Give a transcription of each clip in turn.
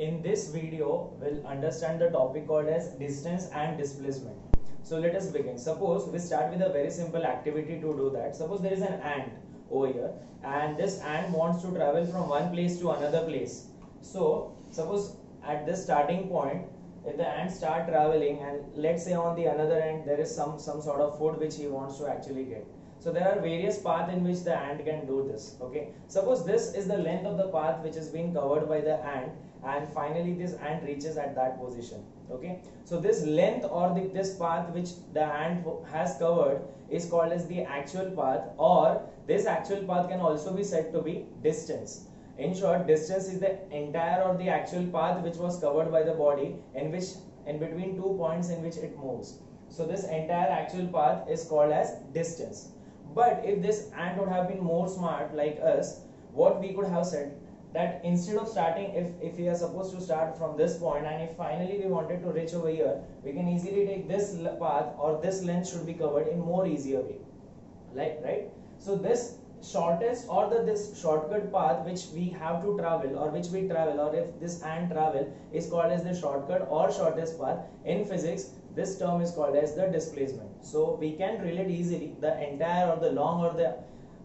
in this video we'll understand the topic called as distance and displacement. So let us begin. Suppose we start with a very simple activity to do that. Suppose there is an ant over here and this ant wants to travel from one place to another place. So suppose at this starting point, if the ant start traveling and let's say on the another end there is some sort of food which he wants to actually get. So there are various paths in which the ant can do this. Okay, suppose this is the length of the path which is being covered by the ant, and finally this ant reaches at that position. Okay, so this length or this path which the ant has covered is called as the actual path, or this actual path can also be said to be distance. In short, distance is the entire or the actual path which was covered by the body in between 2 points in which it moves. So this entire actual path is called as distance. But if this ant would have been more smart like us, what we could have said that instead of starting, if we are supposed to start from this point and if finally we wanted to reach over here, we can easily take this path or this length should be covered in more easier way, right? So this shortest or this shortcut path which we have to travel or which we travel, or if this ant travel, is called as the shortcut or shortest path. In physics, this term is called as the displacement. So we can relate easily the entire or the long or the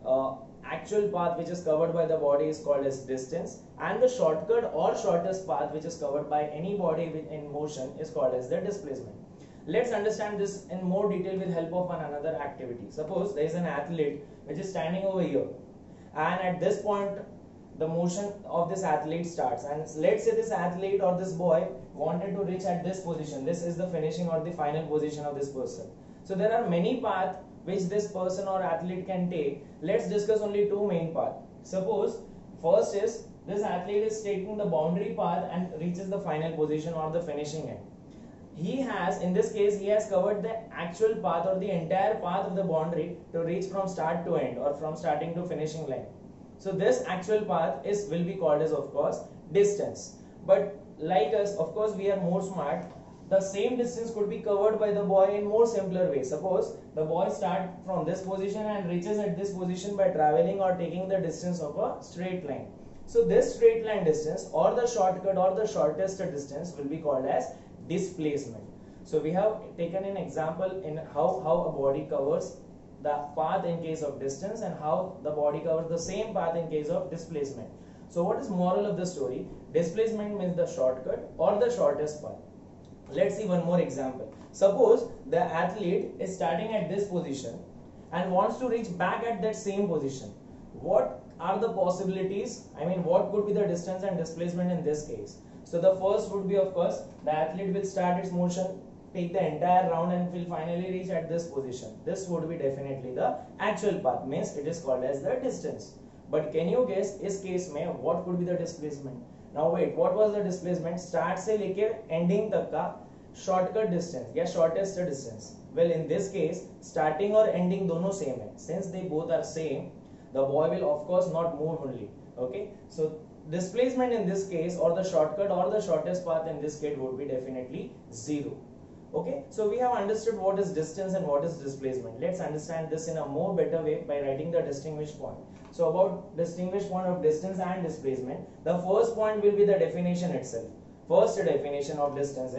actual path which is covered by the body is called as distance, and the shortcut or shortest path which is covered by any body in motion is called as the displacement. Let's understand this in more detail with help of another activity. Suppose there is an athlete which is standing over here, and at this point the motion of this athlete starts, and let's say this athlete or this boy wanted to reach at this position. This is the finishing or the final position of this person. So there are many paths which this person or athlete can take. Let's discuss only two main paths. Suppose first is this athlete is taking the boundary path and reaches the final position or the finishing end. He has, in this case, he has covered the actual path or the entire path of the boundary to reach from start to end or from starting to finishing line. So this actual path will be called as, of course, distance. But like us, of course, we are more smart. The same distance could be covered by the boy in more simpler way. Suppose the boy starts from this position and reaches at this position by traveling or taking the distance of a straight line. So this straight line distance or the shortcut or the shortest distance will be called as displacement. So we have taken an example in how a body covers the path in case of distance and how the body covers the same path in case of displacement. So what is moral of the story? Displacement means the shortcut or the shortest path. Let's see one more example. Suppose the athlete is starting at this position and wants to reach back at that same position. What are the possibilities? I mean, what could be the distance and displacement in this case? So the first would be, of course, the athlete will start its motion, take the entire round and will finally reach at this position. This would be definitely the actual path, means it is called as the distance. But can you guess इस case में what could be the displacement? Now wait, what was the displacement? Start से लेकर ending तक का shortcut distance या shortest distance. Well, in this case, starting or ending दोनों same है. Since they both are same, the boy will of course not move only. Okay, so displacement in this case or the shortcut or the shortest path in this case would be definitely 0. Okay, so we have understood what is distance and what is displacement. Let's understand this in a more better way by writing the distinguished point. So about distinguished point of distance and displacement, the first point will be the definition itself. First definition of distance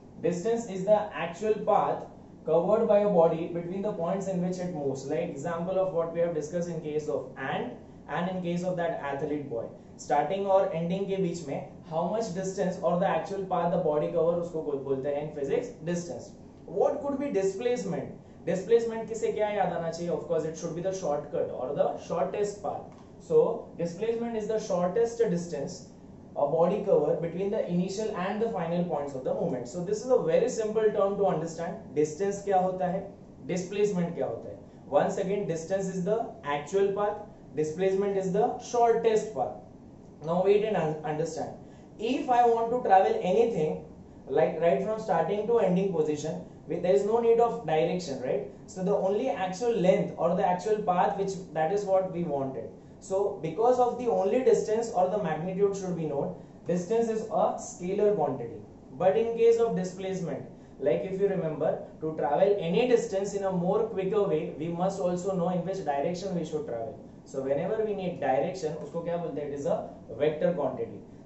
is the actual path covered by a body between the points in which it moves. Like example of what we have discussed in case of ant and in case of that athlete boy. Starting or ending के बीच में how much distance or the actual path the body cover उसको बोलते हैं in physics distance. What could be displacement? Displacement किसे क्या याद आना चाहिए? Of course, it should be the shortcut or the shortest path. So displacement is the shortest distance a body cover between the initial and the final points of the movement. So this is a very simple term to understand. Distance क्या होता है? Displacement क्या होता है? Once again, distance is the actual path. Displacement is the shortest path. Now wait and understand. If I want to travel anything, like right from starting to ending position, there is no need of direction, right? So the only actual length or the actual path, that is what we wanted. So because of the only distance or the magnitude should be known, distance is a scalar quantity. But in case of displacement, like if you remember, to travel any distance in a more quicker way, we must also know in which direction we should travel. So whenever we need direction, usko kya bolte? It is a vector quantity.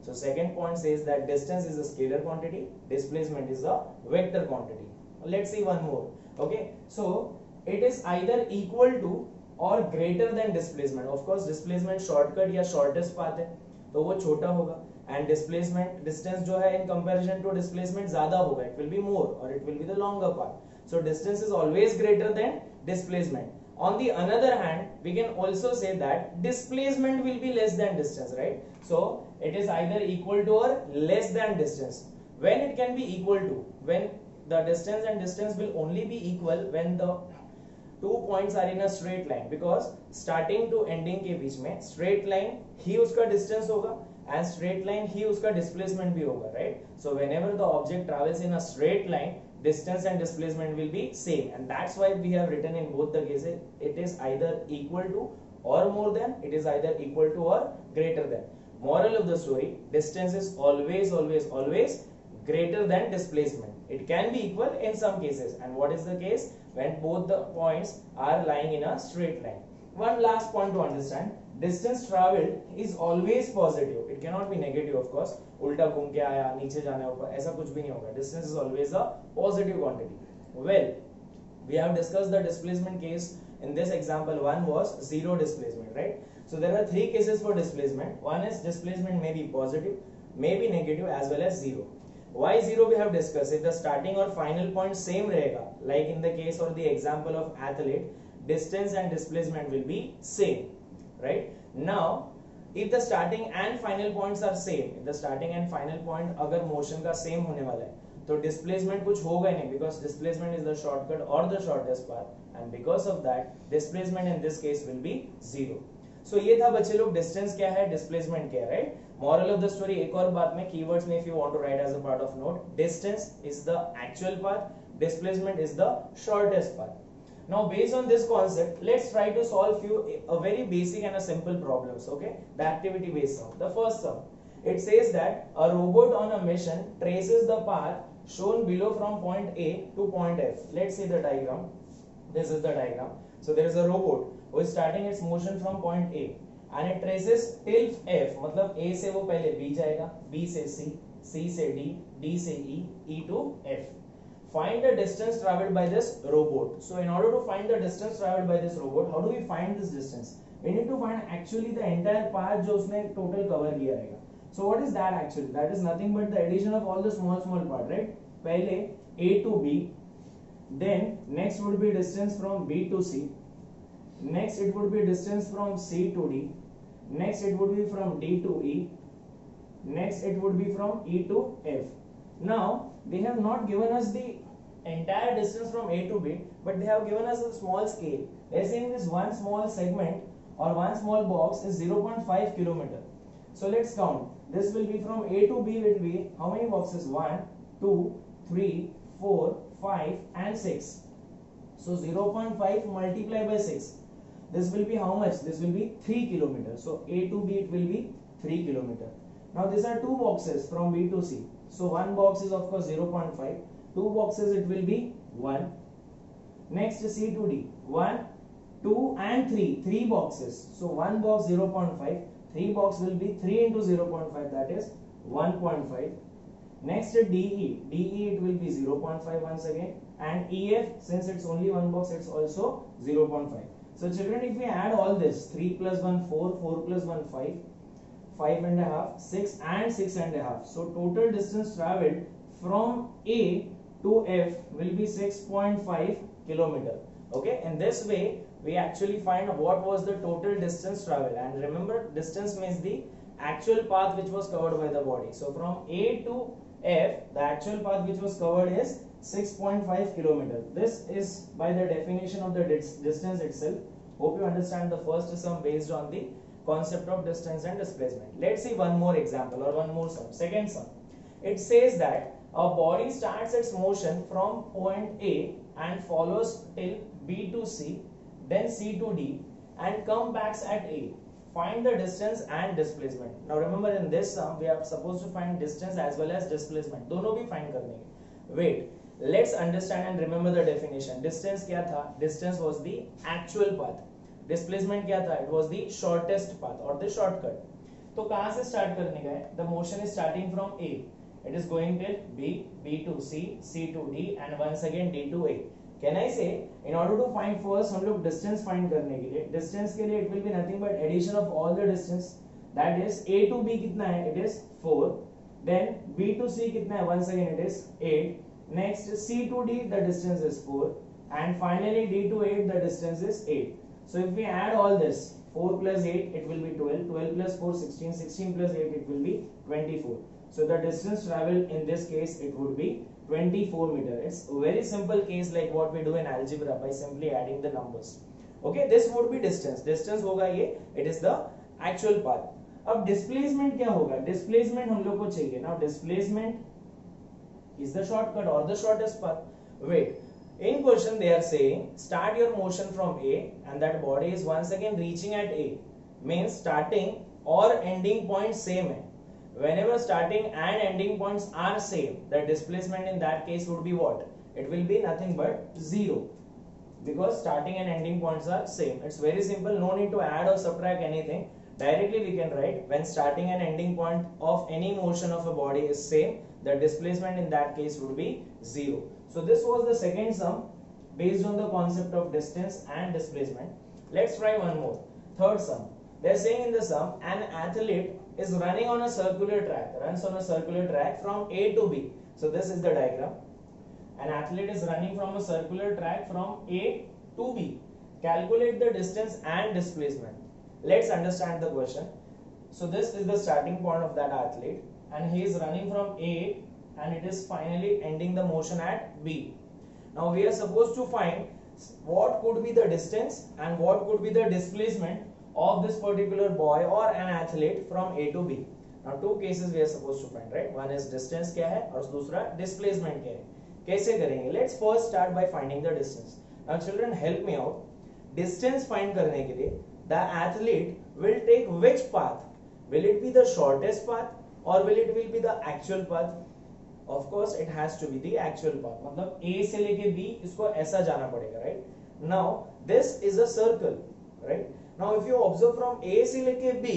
So second point says that distance is a scalar quantity, displacement is a vector quantity. Let's see one more. Okay, so it is either equal to or greater than displacement. Of course displacement shortcut या shortest path है तो वो छोटा होगा, and displacement distance जो है in comparison to displacement ज़्यादा होगा, it will be more or it will be the longer path. So distance is always greater than displacement. On the other hand, we can also say that displacement will be less than distance, right? So it is either equal to or less than distance. When it can be equal to, when the distance and distance will only be equal when the 2 points are in a straight line, because starting to ending के बीच में straight line ही उसका distance होगा and straight line ही उसका displacement भी होगा, right? So whenever the object travels in a straight line, distance and displacement will be same, and that's why we have written in both the cases it is either equal to or more than, it is either equal to or greater than. Moral of the story, distance is always greater than displacement. It can be equal in some cases, and what is the case? When both the points are lying in a straight line. One last point to understand, distance traveled is always positive, it cannot be negative. Of course उल्टा घूम के आया, नीचे जाना है ऊपर, ऐसा कुछ भी नहीं होगा. Distance is always a positive quantity. Well, we have discussed the displacement case. In this example, one was zero displacement, right? So there are three cases for displacement. One is displacement may be positive, may be negative, as well as zero. Why zero we have discussed. If the starting or final point same रहेगा, like in the case or the example of athlete, distance and displacement will be same, right? Now if the starting and final points are same, if the starting and final point अगर motion का same होने वाला है, तो displacement कुछ होगा नहीं, because displacement is the shortcut or the shortest path, and because of that displacement in this case will be zero. So ये था बच्चे लोग distance क्या है, displacement क्या है, right? Moral of the story एक और बात में keywords में if you want to write as a part of note, distance is the actual path, displacement is the shortest path. Now based on this concept, let's try to solve a very basic and a simple problems. Okay, the activity based sum. The first sum, it says that a robot on a mission traces the path shown below from point A to point F. Let's see the diagram. This is the diagram. So there is a robot who is starting its motion from point A and it traces till F. मतलब A से वो पहले B जाएगा, B से C, C से D, D से E, E to F. Find the distance traveled by this robot. So in order to find the distance traveled by this robot, how do we find this distance? We need to find actually the entire path जो उसने total cover किया रहेगा. So what is that actually? That is nothing but the addition of all the small part, right? पहले A to B, then next would be distance from B to C, next it would be distance from C to D, next it would be from D to E, next it would be from E to F. Now they have not given us the entire distance from A to B, but they have given us a small scale. They are saying this one small segment or one small box is 0.5 kilometer. So let's count. This will be from A to B will be how many boxes? 1, 2, 3, 4, 5 and 6. So 0.5 multiplied by 6. This will be how much? This will be 3 kilometers. So A to B it will be 3 kilometers. Now these are two boxes from B to C. So one box is of course 0.5. Two boxes it will be 1. Next C to D. 1, 2 and 3. 3 boxes. So one box 0.5. 3 box will be 3 into 0.5, that is 1.5. Next DE. DE it will be 0.5 once again. And EF, since it's only one box, it's also 0.5. So children, if we add all this, 3 plus 1 4, 4 plus 1 5, 5 and a half, 6 and 6 and a half. So total distance traveled from A to F will be 6.5 kilometer. Okay, in this way we actually find what was the total distance traveled, and remember distance means the actual path which was covered by the body. So from A to F, the actual path which was covered is 6.5 kilometer. This is by the definition of the distance itself. Hope you understand the first sum based on the concept of distance and displacement. Let's see one more example or one more sum. Second sum. It says that a body starts its motion from point A and follows till B to C, then C to D and come back at A. Find the distance and displacement. Now remember, in this sum we are supposed to find distance as well as displacement. दोनों भी find करने हैं. Wait, let's understand and remember the definition. Distance क्या था? Distance was the actual path. Displacement क्या था? It was the shortest path or the shortcut. तो कहां से स्टार्ट करने का है? The motion is starting from A, it is going till B, B to C, C to D and once again D to A. Can I say in order to find first हम लोग distance find करने के लिए, distance के लिए it will be nothing but addition of all the distance, that is A to B कितना है? It is 4. Then B to C कितना है? Once again it is 8. Next C to D the distance is 4 and finally d to 8 the distance is 8. So if we add all this, 4 plus 8 it will be 12, 12 plus 4 16, 16 plus 8 it will be 24. So the distance traveled in this case it would be 24 meter. It's a very simple case like what we do in algebra by simply adding the numbers. Okay, this would be distance. Distance होगा ये, it is the actual path. अब displacement क्या होगा? Displacement हम लोग को चाहिए. Now displacement is the shortcut or the shortest path. Wait. In question they are saying start your motion from A and that body is once again reaching at A, means starting or ending point same है. Whenever starting and ending points are same, the displacement in that case would be what? It will be nothing but 0, because starting and ending points are same. It's very simple, no need to add or subtract anything. Directly we can write when starting and ending point of any motion of a body is same, the displacement in that case would be 0. So this was the second sum based on the concept of distance and displacement. Let's try one more. Third sum. They are saying in the sum an athlete is running on a circular track, runs on a circular track from A to B. So this is the diagram. An athlete is running from a circular track from A to B. Calculate the distance and displacement. Let's understand the question. So this is the starting point of that athlete and he is running from A and it is finally ending the motion at B. Now we are supposed to find what could be the distance and what could be the displacement of this particular boy or an athlete from A to B. Now two cases we are supposed to find, right? One is distance क्या है और दूसरा displacement क्या है. कैसे करेंगे? Let's first start by finding the distance. Now children help me out. Distance find करने के लिए the athlete will take which path? Will it be the shortest path or will it be the actual path? Of course it has to be the actual path. मतलब A से लेके B इसको ऐसा जाना पड़ेगा, right? Now this is a circle, right? Now if you observe from A से लेके B,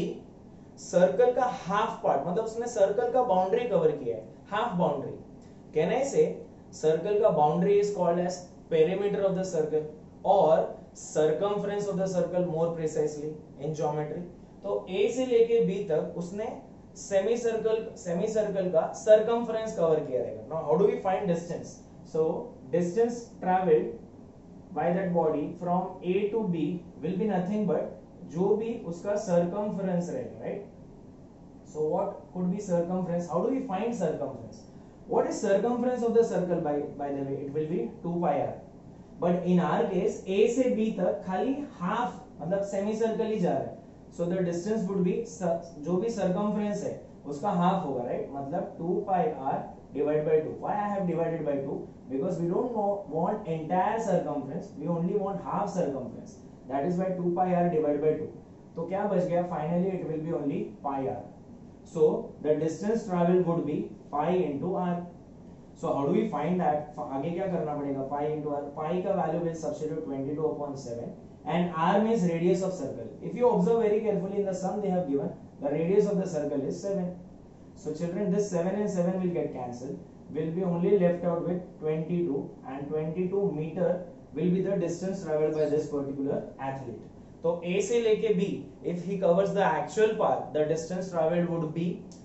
circle का half part, मतलब उसने circle का boundary cover किया है, half boundary. Can I say circle का boundary is called as perimeter of the circle or circumference of the circle more precisely in geometry? तो A से लेके B तक उसने सेमी सर्कल का सर्कमफ्रेंस कवर किया रहेगा. Now how do we find distance? So distance travelled by that body from A to B will be nothing but जो भी उसका सर्कमफ्रेंस रहेगा, right? So what could be circumference? How do we find circumference? What is circumference of the circle? By the way it will be 2πr. But in our case A से B तक खाली half, मतलब semi circle ही जा रहा है. So the distance would be जो भी circumference है उसका half होगा, right? मतलब 2πr divided by 2. Why I have divided by 2? Because we don't want entire circumference, we only want half circumference. That is why 2πr divided by 2. तो क्या बच गया? Finally it will be only πr. So the distance traveled would be pi into r. So how do we find that? आगे क्या करना पड़ेगा? Pi into r. Pi का value will substitute 22/7. And r means radius of circle. If you observe very carefully in the sum they have given, the radius of the circle is 7. So children, this 7 and 7 will get cancelled. Will be only left out with 22, and 22 meter will be the distance traveled by this particular athlete. So A से लेके B, if he covers the actual path, the distance traveled would be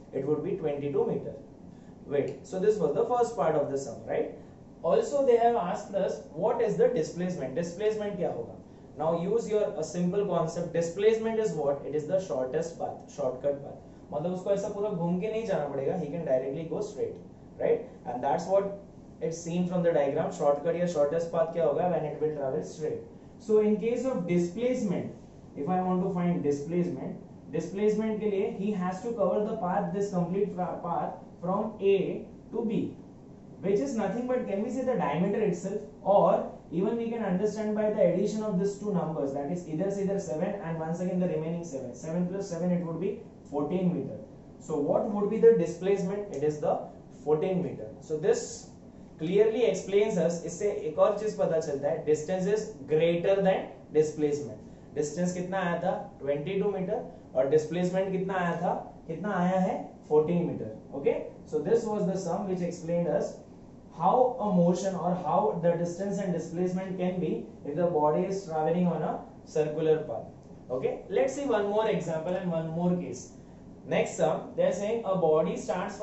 22 meter. Wait, so this was the first part of the sum, right? Also they have asked us what is the displacement. Displacement क्या होगा? Now use your a simple concept. Displacement is what? It is the shortest path, shortcut path. मतलब उसको ऐसा पूरा घूम के नहीं जाना पड़ेगा. He can directly go straight, right? And that's what it's seen from the diagram. Shortcut या shortest path क्या होगा? When it will travel straight. So in case of displacement, if I want to find displacement के लिए he has to cover the path, this complete path from A to B, which is nothing but, can we say, the diameter itself, or even we can understand by the addition of these two numbers, that is either 7 and once again the remaining 7. 7 plus 7 it would be 14 meter. So what would be the displacement? It is the 14 meter. So this clearly explains us. इससे एक और चीज पता चलता है, distance is greater than displacement. Distance कितना आया था? 22 meter और डिस्प्लेसमेंट कितना आया था, कितना आया है 14 metre. Okay, so this was the sum which explained us how a motion or how the distance and displacement can be if the body is traveling on a circular path. Okay, let's see one more example and one more case. Next sum, they are saying a body starts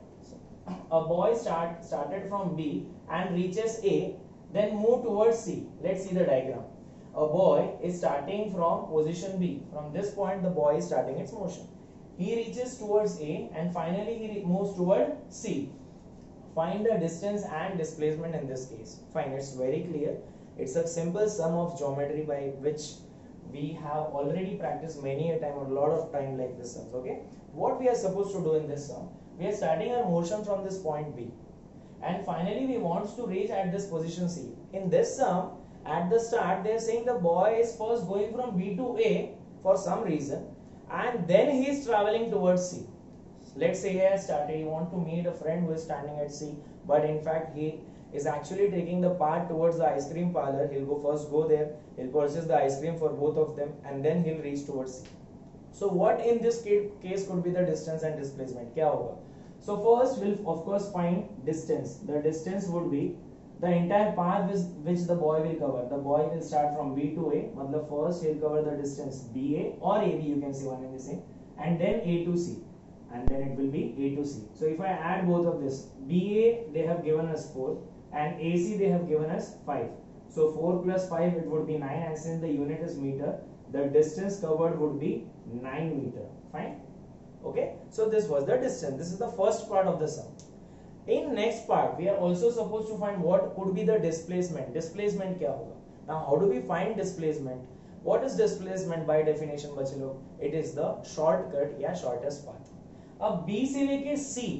from a boy started from B and reaches A, then move towards C. Let's see the diagram. A boy is starting from position B. From this point the boy is starting its motion. He reaches towards A and finally he moves toward C. Find the distance and displacement in this case. Fine, it's very clear. It's a simple sum of geometry by which we have already practiced many a time, or a lot of time like this sums. Okay, what we are supposed to do in this sum, we are starting our motion from this point B and finally we want to reach at this position C. In this sum, at the start they are saying the boy is first going from B to A for some reason and then he is traveling towards C. Let's say he has started, he wants to meet a friend who is standing at C, but in fact he is actually taking the path towards the ice cream parlor. He'll go there, he'll purchase the ice cream for both of them and then he'll reach towards C. So what in this case could be the distance and displacement? Kya hoga? So first we'll of course find distance. The distance would be the entire path which the boy will cover. The boy will start from B to A, matlab first he'll cover the distance BA or AB, you can see one and the same, and then A to C. And then it will be A to C. So if I add both of this, BA they have given us 4 and AC they have given us 5. So 4 plus 5 it would be 9, and since the unit is meter, the distance covered would be 9 meter. Fine. Okay. So this was the distance. This is the first part of the sum. In next part, we are also supposed to find what could be the displacement. Displacement kya hoga? Now how do we find displacement? What is displacement by definition बच्चे लोग? It is the shortcut या shortest path. अब B से लेके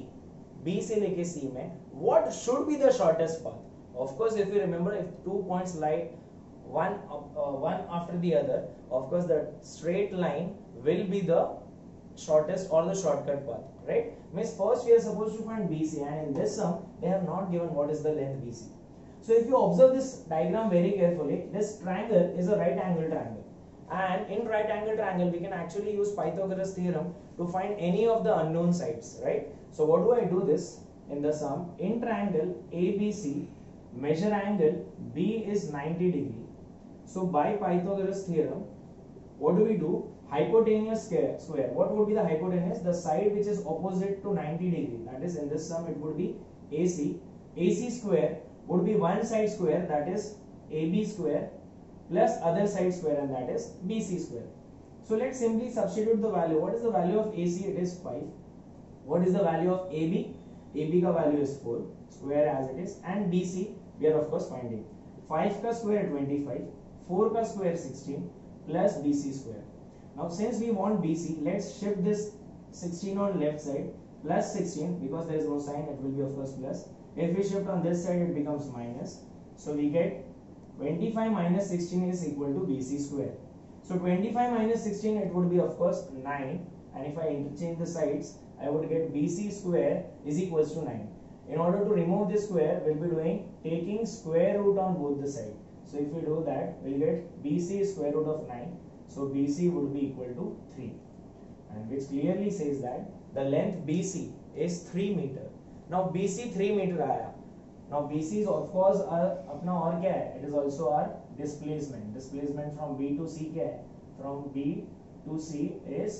C में what should be the shortest path? Of course, if you remember, if 2 points lie one after the other, of course the straight line will be the shortest or the shortcut path, right? Means first we are supposed to find BC, and in this sum they have not given what is the length BC. So if you observe this diagram very carefully, this triangle is a right angle triangle. And in right angle triangle, we can actually use Pythagoras theorem to find any of the unknown sides, right? So what do I do this in the sum? In triangle ABC, measure angle B is 90 degree. So by Pythagoras theorem, what do we do? Hypotenuse square. What would be the hypotenuse? The side which is opposite to 90 degree. That is, in this sum it would be AC. AC square would be one side square, that is AB square, plus other side square, and that is BC square. So let's simply substitute the value. What is the value of AC? It is 5. What is the value of AB? AB ka value is 4, square as it is, and BC we are of course finding. 5 ka square 25, 4 ka square 16, plus BC square. Now since we want BC, let's shift this 16 on left side, plus 16, because there is no sign, it will be of course plus. If we shift on this side, it becomes minus. So we get 25 minus 16 is equal to BC square. So 25 minus 16, it would be of course 9, and if I interchange the sides, I would get BC square is equals to 9. In order to remove this square, we'll be taking square root on both the sides. So if we do that, we'll get BC square root of 9. So BC would be equal to 3, and which clearly says that the length BC is 3 meter. Now BC 3 meter आया. Now BC is of course अपना और क्या है? It is also our displacement. Displacement from B to C क्या है? From B to C is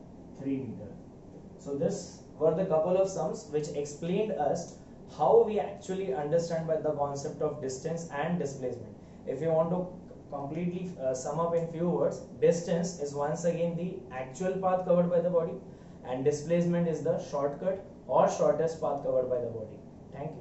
3 meter. So this were the couple of sums which explained us how we actually understand by the concept of distance and displacement. If you want to completely sum up in few words, distance is once again the actual path covered by the body, and displacement is the shortcut or shortest path covered by the body. Thank you.